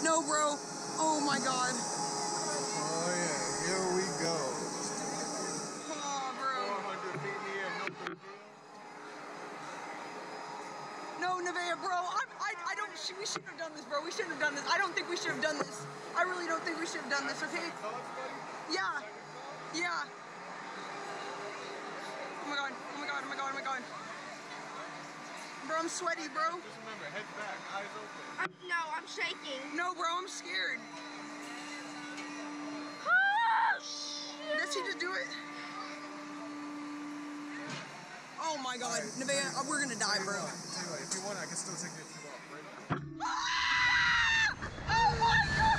No, bro. Oh my god. Oh yeah, here we go. Oh, bro. 400 ppm, no big deal. No, Nevaeh, bro. I don't. We shouldn't have done this, bro. We shouldn't have done this. I don't think we should have done this. I really don't think we should have done this. Okay? Yeah. Yeah. Oh my god. Oh my god. Oh my god. Oh my god. Bro, I'm sweaty, bro. Just remember, head back, eyes open. No, I'm shaking. No, bro. I'm scared. Oh, shit. Does he just do it? Oh my god. Nevaeh, we're gonna die, bro. Tell you what, if you want, I can still take your shoe off right now. Oh my god!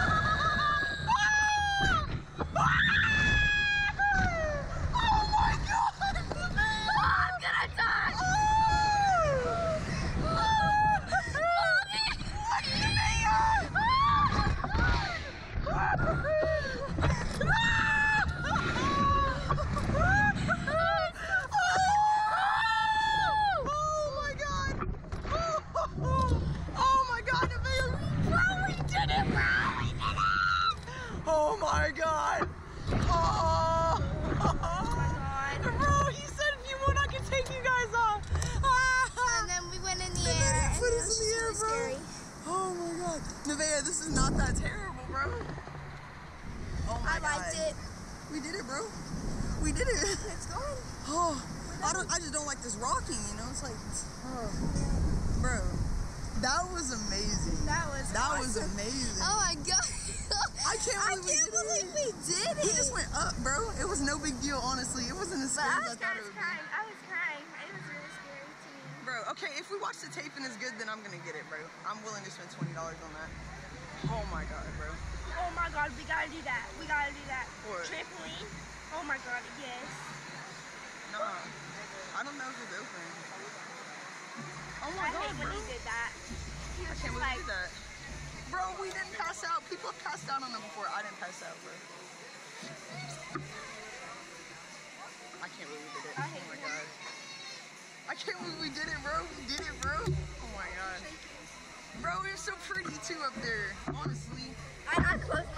Oh my god! I'm gonna die. Oh my god. Oh! Oh my god. Bro, he said if you want, I can take you guys off. And then we went in the air. Put and us it was in the air, just bro. really scary. Oh my god. Nevaeh, this is not that terrible, bro. Oh my I liked god. it. We did it, bro. We did it. It's going. Oh, I just don't like this rocking, you know? It's like, oh. Bro, that was amazing. That was awesome. Amazing. Oh my god. I can't believe we did it. We just went up, bro. It was no big deal, honestly. It wasn't as But scary I as I thought it was would be. crying. I was crying. It was really scary to me. Bro, okay, if we watch the tape and it's good, then I'm gonna get it, bro. I'm willing to spend $20 on that. Oh my god, bro. Oh my god, we gotta do that. We gotta do that. What? Trampoline. Oh my god, yes. Nah, I don't know if it's open. Oh my I god, hate when bro. he did that. He I was can't just believe like, you did that. Bro, we didn't pass out. People have passed out on them before. I didn't pass out, bro. I can't believe we did it. I Oh hate my it. god. I can't believe we did it, bro. We did it, bro. Oh my god. Bro, it was so pretty too up there. Honestly. I closed